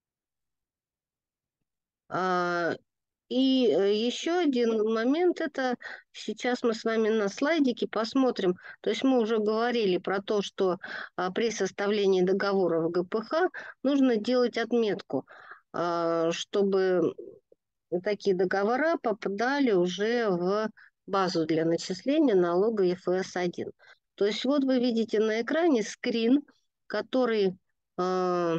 А, И э, еще один момент, это сейчас мы с вами на слайдике посмотрим. То есть мы уже говорили про то, что а, при составлении договора в гэ пэ ха нужно делать отметку, а, чтобы такие договора попадали уже в базу для начисления налога эф эс один. То есть вот вы видите на экране скрин, который а,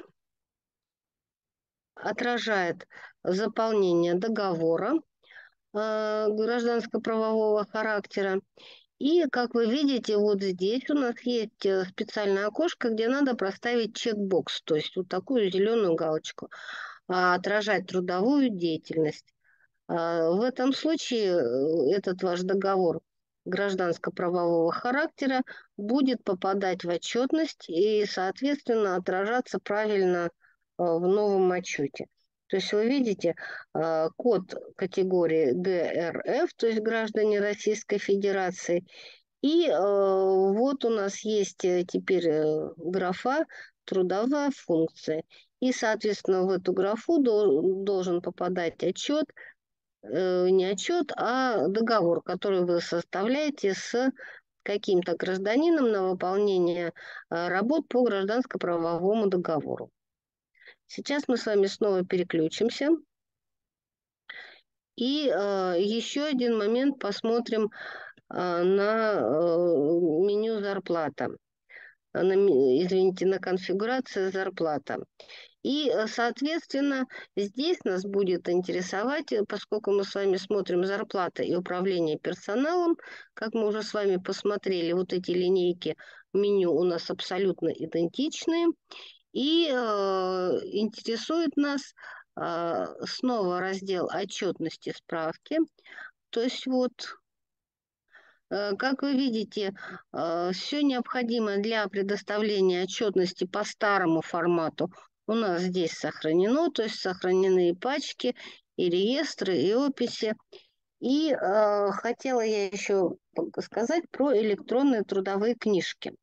отражает заполнение договора э, гражданско-правового характера. И, как вы видите, вот здесь у нас есть э, специальное окошко, где надо проставить чекбокс, то есть вот такую зеленую галочку, а, отражать трудовую деятельность. А, В этом случае э, этот ваш договор гражданско-правового характера будет попадать в отчетность и, соответственно, отражаться правильно э, в новом отчете. То есть вы видите э, код категории гэ эр эф, то есть граждане Российской Федерации, и э, вот у нас есть э, теперь э, графа трудовая функция. И, соответственно, в эту графу дол- должен попадать отчет, э, не отчет, а договор, который вы составляете с каким-то гражданином на выполнение э, работ по гражданско-правовому договору. Сейчас мы с вами снова переключимся. И э, еще один момент посмотрим э, на э, меню зарплата. На, ми- извините, на конфигурацию зарплата. И, э, соответственно, здесь нас будет интересовать, э, поскольку мы с вами смотрим зарплата и управление персоналом, как мы уже с вами посмотрели, вот эти линейки меню у нас абсолютно идентичные. И э, интересует нас э, снова раздел отчетности справки. То есть вот, э, как вы видите, все необходимое для предоставления отчетности по старому формату у нас здесь сохранено, то есть сохранены и пачки, и реестры, и описи. И э, хотела я еще сказать про электронные трудовые книжки.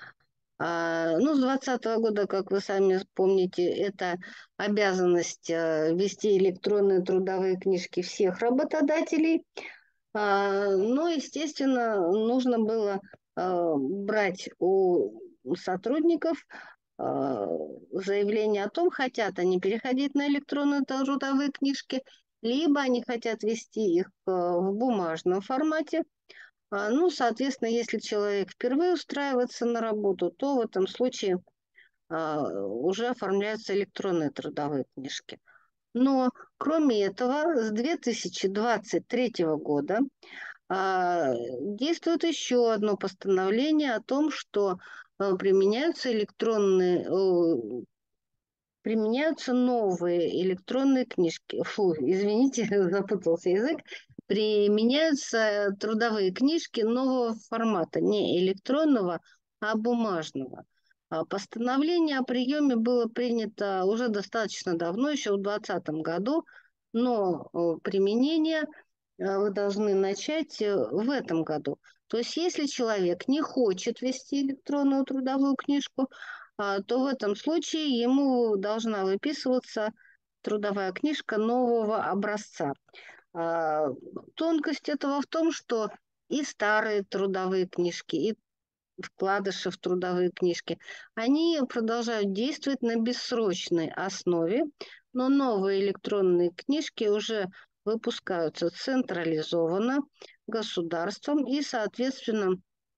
А, ну, с двадцатого года, как вы сами помните, это обязанность э, вести электронные трудовые книжки всех работодателей. А, ну, естественно, нужно было а, брать у сотрудников а, заявление о том, хотят они переходить на электронные трудовые книжки, либо они хотят вести их а, в бумажном формате. А, Ну, соответственно, если человек впервые устраивается на работу, то в этом случае а, уже оформляются электронные трудовые книжки. Но кроме этого, с две тысячи двадцать третьего года а, действует еще одно постановление о том, что а, применяются электронные, о, применяются новые электронные книжки. Фу, извините, запутался язык. Применяются трудовые книжки нового формата, не электронного, а бумажного. А Постановление о приеме было принято уже достаточно давно, еще в двадцатом году, но э, применение э, вы должны начать э, в этом году. То есть если человек не хочет вести электронную трудовую книжку, а, то в этом случае ему должна выписываться трудовая книжка нового образца. А, Тонкость этого в том, что и старые трудовые книжки, и вкладыши в трудовые книжки, они продолжают действовать на бессрочной основе, но новые электронные книжки уже выпускаются централизованно государством и, соответственно,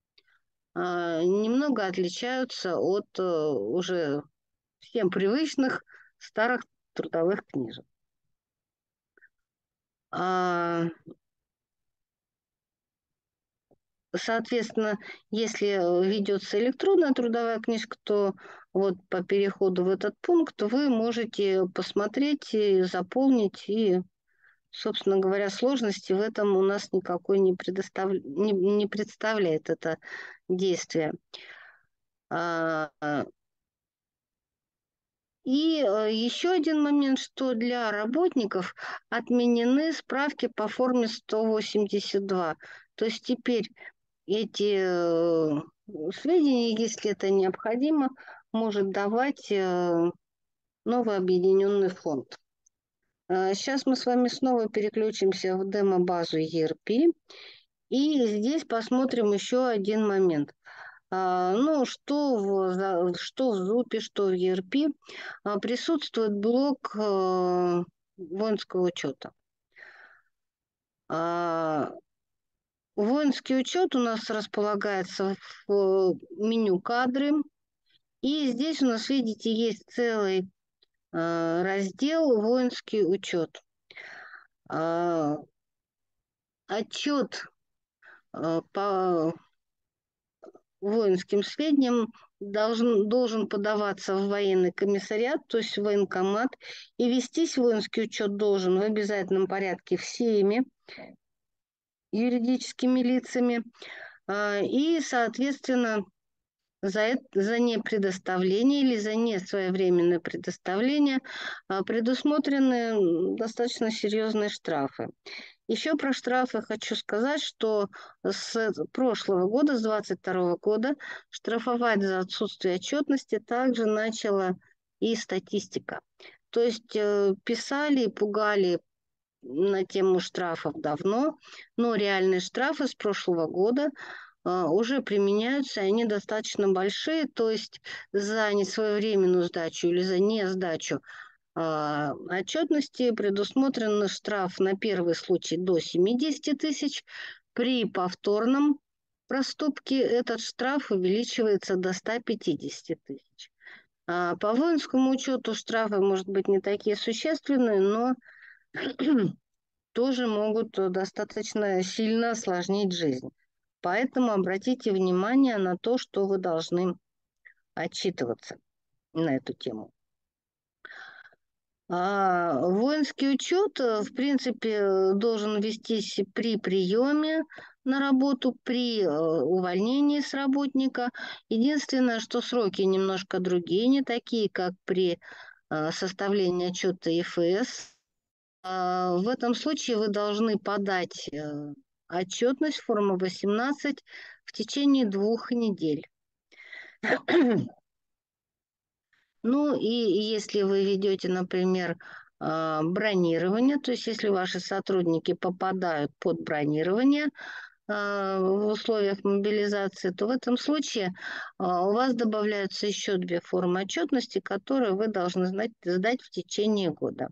а, немного отличаются от э, уже всем привычных старых трудовых книжек. А, Соответственно, если ведется электронная трудовая книжка, то вот по переходу в этот пункт вы можете посмотреть и заполнить, и, собственно говоря, сложности в этом у нас никакой не, предостав... не, не представляет это действие. А, И э, еще один момент, что для работников отменены справки по форме сто восемьдесят два. То есть теперь эти э, сведения, если это необходимо, может давать э, новый объединенный фонд. Сейчас мы с вами снова переключимся в демо-базу и эр пи. И здесь посмотрим еще один момент. А, Ну, что в, за- что в зупе, что в и эр пи а, присутствует блок э, воинского учета. А, Воинский учет у нас располагается в э, меню «Кадры». И здесь у нас, видите, есть целый э, раздел «Воинский учет». А, Отчет э, по воинским сведениям должен, должен подаваться в военный комиссариат, то есть в военкомат, и вестись воинский учет должен в обязательном порядке всеми юридическими лицами. А, И, соответственно, за, это, за непредоставление или за несвоевременное предоставление а, предусмотрены достаточно серьезные штрафы. Еще про штрафы хочу сказать, что с прошлого года, с двадцать второго года, штрафовать за отсутствие отчетности также начала и статистика. То есть э, писали и пугали на тему штрафов давно, но реальные штрафы с прошлого года а, уже применяются, и они достаточно большие, то есть за несвоевременную сдачу или за несдачу а, отчетности предусмотрен штраф на первый случай до семидесяти тысяч. При повторном проступке этот штраф увеличивается до ста пятидесяти тысяч. А по воинскому учету штрафы, может быть, не такие существенные, но тоже могут достаточно сильно осложнить жизнь. Поэтому обратите внимание на то, что вы должны отчитываться на эту тему. А воинский учет, э, в принципе, должен вестись при приеме на работу, при э, увольнении с работника. Единственное, что сроки немножко другие, не такие, как при э, составлении отчета и эф эс. А, В этом случае вы должны подать э, отчетность форма восемнадцать в течение двух недель. Ну и если вы ведете, например, а, бронирование, то есть если ваши сотрудники попадают под бронирование а, в условиях мобилизации, то в этом случае а, у вас добавляются еще две формы отчетности, которые вы должны знать, сдать в течение года.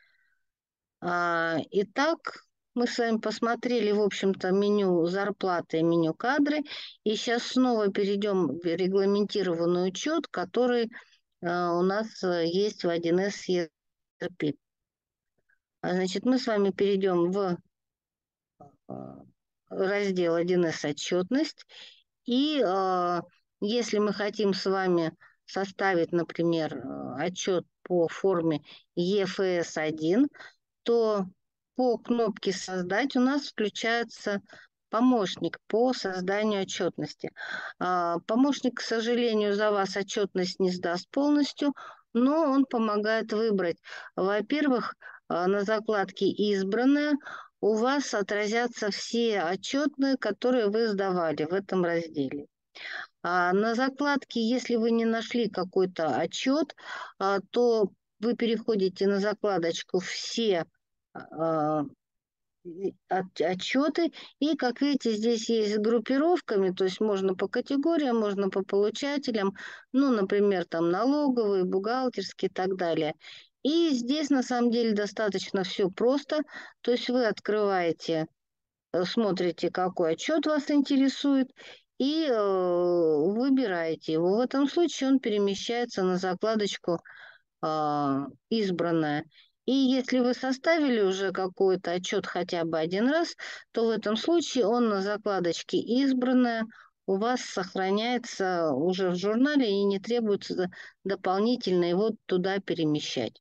А, Итак, мы с вами посмотрели, в общем-то, меню зарплаты и меню кадры. И сейчас снова перейдем в регламентированный учет, который а, у нас э, есть в один эс и эр пи. А, Значит, мы с вами перейдем в а, раздел один эс отчетность. И а, если мы хотим с вами составить, например, э, отчет по форме и эф эс один, то по кнопке «Создать» у нас включается помощник по созданию отчетности. А, Помощник, к сожалению, за вас отчетность не сдаст полностью, но он помогает выбрать. Во-первых, а, на закладке «Избранное» у вас отразятся все отчетные, которые вы сдавали в этом разделе. А на закладке, если вы не нашли какой-то отчет, а, то вы переходите на закладочку «Все а, от- отчеты». И, как видите, здесь есть с группировками, то есть можно по категориям, можно по получателям, ну, например, там налоговые, бухгалтерские и так далее. И здесь на самом деле достаточно все просто, то есть вы открываете, э, смотрите, какой отчет вас интересует, и э, выбираете его. В этом случае он перемещается на закладочку а, избранное. И если вы составили уже какой-то отчет хотя бы один раз, то в этом случае он на закладочке «Избранное» у вас сохраняется уже в журнале и не требуется дополнительно его туда перемещать.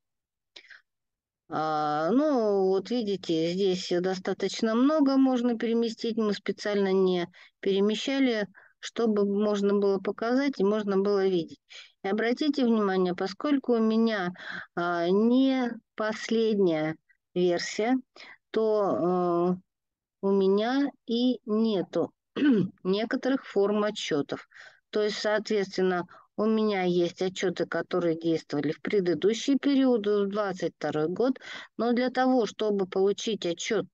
А, ну, вот видите, здесь достаточно много можно переместить. Мы специально не перемещали, чтобы можно было показать и можно было видеть. И обратите внимание, поскольку у меня а, не последняя версия, то э, у меня и нету некоторых форм отчетов. То есть, соответственно, у меня есть отчеты, которые действовали в предыдущие периоды, в двадцать второй год, но для того, чтобы получить отчет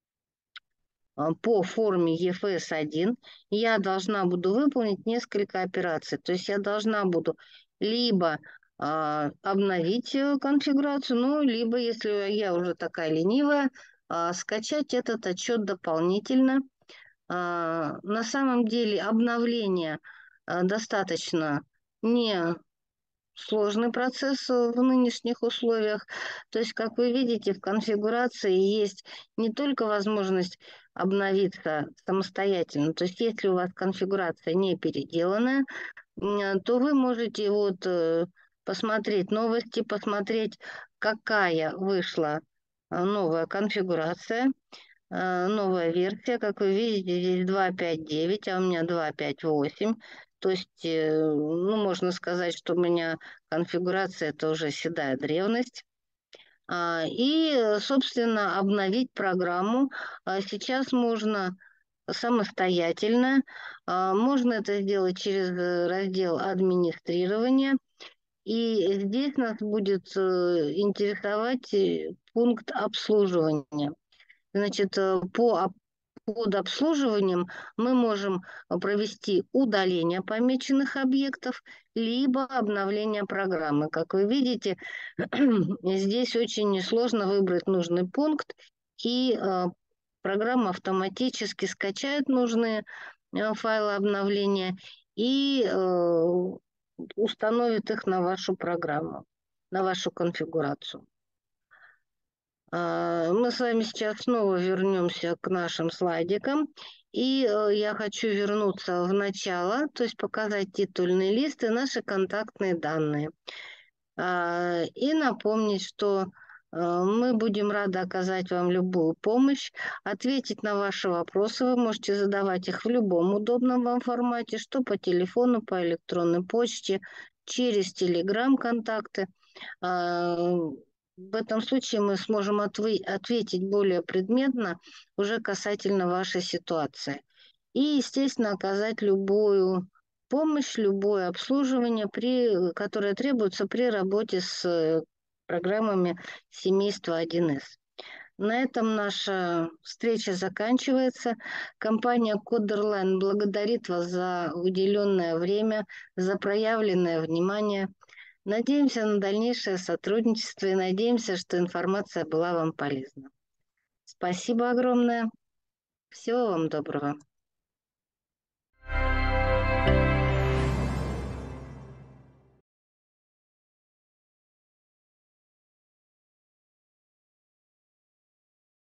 а, по форме Е Ф С один, я должна буду выполнить несколько операций. То есть я должна буду либо а, обновить э, конфигурацию, ну, либо, если я уже такая ленивая, а, скачать этот отчет дополнительно. А, на самом деле обновление а, достаточно не сложный процесс э, в нынешних условиях. То есть, как вы видите, в конфигурации есть не только возможность обновиться самостоятельно, то есть если у вас конфигурация не переделанная, м, то вы можете вот э, посмотреть новости, посмотреть, какая вышла э, новая конфигурация, э, новая версия. Как вы видите, здесь два точка пять точка девять, а у меня два точка пять точка восемь. То есть, э, ну, можно сказать, что у меня конфигурация – это уже седая древность. А, И, э, собственно, обновить программу а, сейчас можно самостоятельно. А, Можно это сделать через э, раздел администрирования. И здесь нас будет э, интересовать э, пункт обслуживания. Значит, э, по об- под обслуживанием мы можем э, провести удаление помеченных объектов, либо обновление программы. Как вы видите, здесь очень несложно выбрать нужный пункт, и э, программа автоматически скачает нужные э, файлы обновления и э, установит их на вашу программу, на вашу конфигурацию. А, Мы с вами сейчас снова вернемся к нашим слайдикам. И э, я хочу вернуться в начало, то есть показать титульный лист и наши контактные данные. А, И напомнить, что э, мы будем рады оказать вам любую помощь, ответить на ваши вопросы. Вы можете задавать их в любом удобном вам формате, что по телефону, по электронной почте, через Telegram-контакты. А, В этом случае мы сможем отвы- ответить более предметно уже касательно вашей ситуации. И, естественно, оказать любую помощь, любое обслуживание, при, которое требуется при работе с э, программами семейства один эс. На этом наша встреча заканчивается. Компания Coderline благодарит вас за уделенное время, за проявленное внимание. Надеемся на дальнейшее сотрудничество и надеемся, что информация была вам полезна. Спасибо огромное. Всего вам доброго.